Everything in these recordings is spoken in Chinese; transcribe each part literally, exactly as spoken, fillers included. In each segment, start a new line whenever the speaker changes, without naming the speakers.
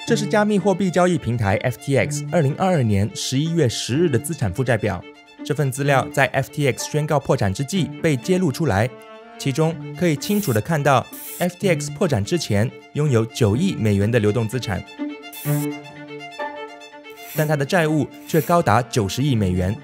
这是加密货币交易平台 F T X 二零二二年十一月十日的资产负债表。这份资料在 F T X 宣告破产之际被揭露出来，其中可以清楚地看到 F T X 破产之前拥有九亿美元的流动资产，但它的债务却高达九十亿美元。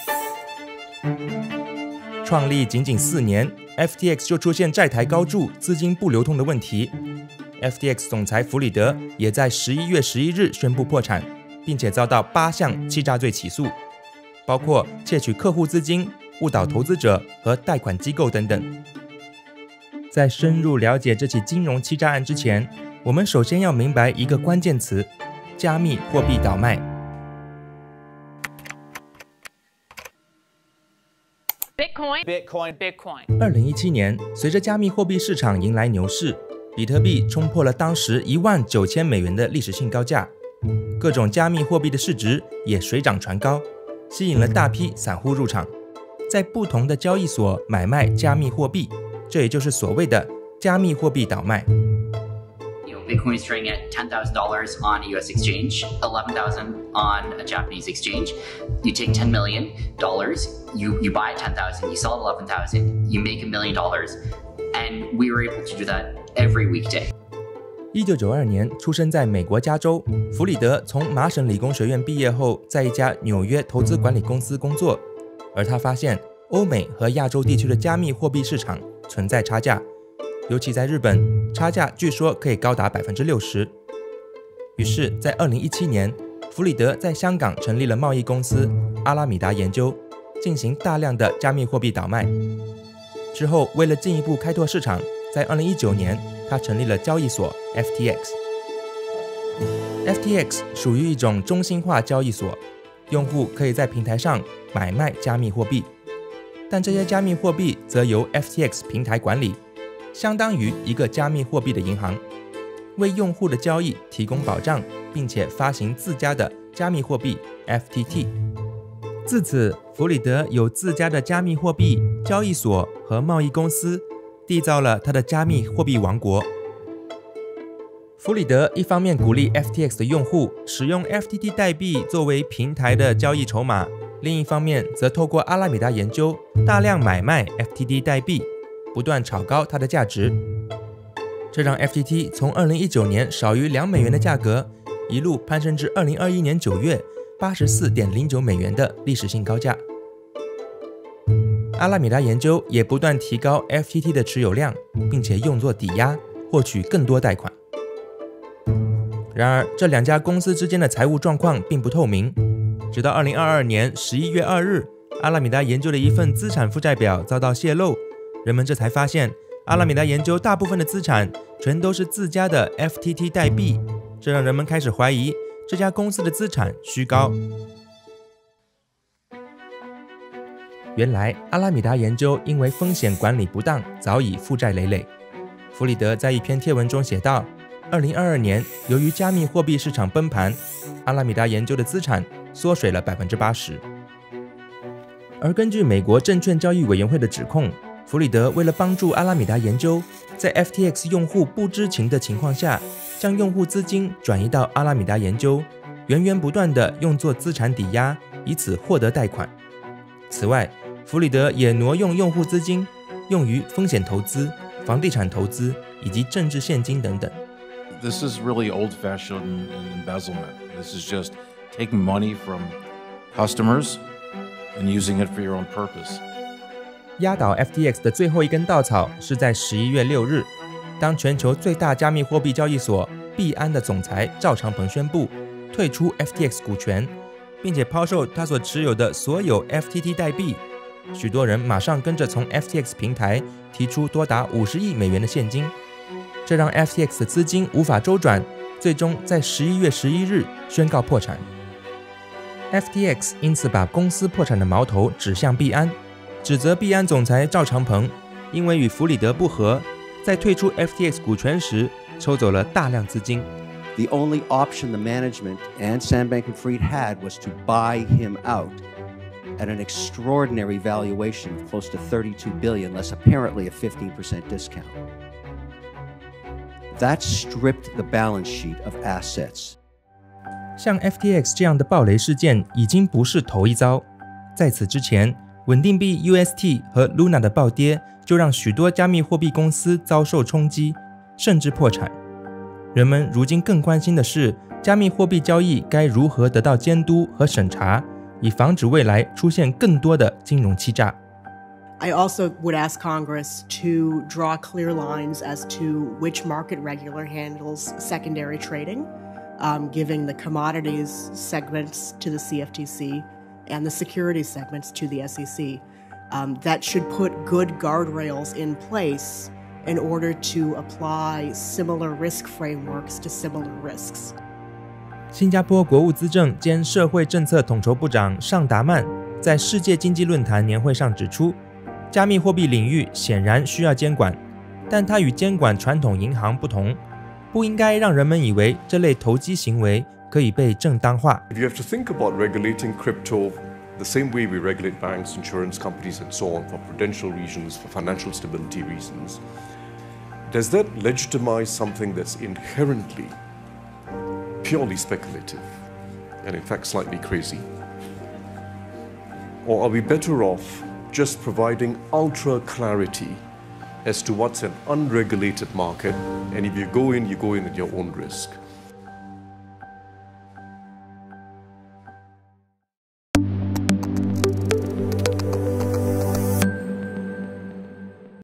创立仅仅四年 ，F T X 就出现债台高筑、资金不流通的问题。F T X 总裁弗里德也在十一月十一日宣布破产，并且遭到八项欺诈罪起诉，包括窃取客户资金、误导投资者和贷款机构等等。在深入了解这起金融欺诈案之前，我们首先要明白一个关键词：加密货币倒卖。
Bitcoin, Bitcoin, Bitcoin。
二零一七年，随着加密货币市场迎来牛市，比特币冲破了当时一万九千美元的历史性高价，各种加密货币的市值也水涨船高，吸引了大批散户入场，在不同的交易所买卖加密货币，这也就是所谓的加密货币倒卖。
Bitcoin is trading at ten thousand dollars on a U S exchange, eleven thousand on a Japanese exchange. You take ten million dollars, you, you buy ten thousand, you sell eleven thousand, you make a million dollars. And we were able to do that every weekday.
一九九二年出生在美国加州，弗里德从麻省理工学院毕业后，在一家纽约投资管理公司工作。而他发现欧美和亚洲地区的加密货币市场存在差价，尤其在日本，差价据说可以高达 百分之六十。 于是在二零一七年，弗里德在香港成立了贸易公司阿拉米达研究，进行大量的加密货币倒卖。之后为了进一步开拓市场，在二零一九年他成立了交易所 F T X。 F T X 属于一种中心化交易所，用户可以在平台上买卖加密货币，但这些加密货币则由 F T X 平台管理，相当于一个加密货币的银行，为用户的交易提供保障，并且发行自家的加密货币 F T T。 自此，弗里德有自家的加密货币交易所和贸易公司，缔造了他的加密货币王国。弗里德一方面鼓励 F T X 的用户使用 F T T 代币作为平台的交易筹码，另一方面则透过阿拉米达研究大量买卖 F T T 代币，不断炒高它的价值，这让 F T T 从二零一九年少于两美元的价格，一路攀升至二零二一年九月 八十四点零九美元的历史性高价。阿拉米达研究也不断提高 F T T 的持有量，并且用作抵押，获取更多贷款。然而，这两家公司之间的财务状况并不透明，直到二零二二年十一月二日，阿拉米达研究的一份资产负债表遭到泄露，人们这才发现，阿拉米达研究大部分的资产全都是自家的 F T T 代币，这让人们开始怀疑这家公司的资产虚高。原来，阿拉米达研究因为风险管理不当，早已负债累累。弗里德在一篇贴文中写道，二零二二年，由于加密货币市场崩盘，阿拉米达研究的资产缩水了 百分之八十。而根据美国证券交易委员会的指控，弗里德为了帮助阿拉米达研究，在 F T X 用户不知情的情况下，将用户资金转移到阿拉米达研究，源源不断地用作资产抵押，以此获得贷款。此外，弗里德也挪用用户资金，用于风险投资、房地产投资以及政治现金等等。
This is really old-fashioned embezzlement. This is just taking money from customers and using it for your own purpose.
压倒 F T X 的最后一根稻草是在十一月六日，当全球最大加密货币交易所币安的总裁赵长鹏宣布退出 F T X 股权，并且抛售他所持有的所有 F T T 代币，许多人马上跟着从 F T X 平台提出多达五十亿美元的现金，这让 F T X 的资金无法周转，最终在十一月十一日宣告破产。F T X 因此把公司破产的矛头指向币安，指责币安总裁赵长鹏因为与弗里德不和，在退出 F T X 股权时抽走了大量资金。
The only option the management and Sam Bankman-Fried had was to buy him out at an extraordinary valuation of close to thirty-two billion dollars, less apparently a fifteen percent discount. That stripped the balance sheet of assets
像 F T X 这样的暴雷事件已经不是头一遭，在此之前，稳定币 U S T 和 Luna 的暴跌就让许多加密货币公司遭受冲击，甚至破产。人们如今更关心的是，加密货币交易该如何得到监督和审查，以防止未来出现更多的金融欺诈。
I also would ask Congress to draw clear lines as to which market regulator handles secondary trading, um, giving the commodities segments to the C F T C and the securities segments to the S E C. Um, that should put good guardrails in place in order to apply similar risk frameworks to similar risks.
新加坡国务资政兼社会政策统筹部长尚达曼在世界经济论坛年会上指出，加密货币领域显然需要监管，但它与监管传统银行不同，不应该让人们以为这类投机行为可以被正当化。
If you have to think about regulating crypto the same way we regulate banks, insurance companies, and so on for prudential reasons, for financial stability reasons, does that legitimize something that's inherently purely speculative and in fact slightly crazy? Or are we better off just providing ultra clarity as to what's an unregulated market, and if you go in, you go in at your own risk?